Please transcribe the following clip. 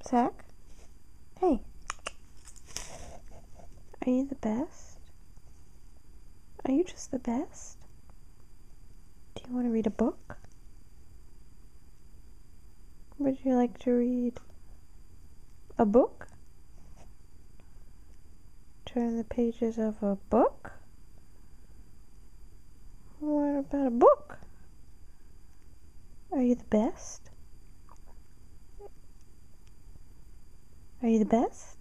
Zach? Hey. Are you the best? Are you just the best? Do you want to read a book? Would you like to read a book? Turn the pages of a book? What about a book? Are you the best? Are you the best?